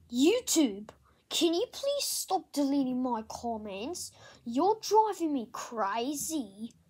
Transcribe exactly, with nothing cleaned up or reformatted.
YouTube, can you please stop deleting my comments? You're driving me crazy.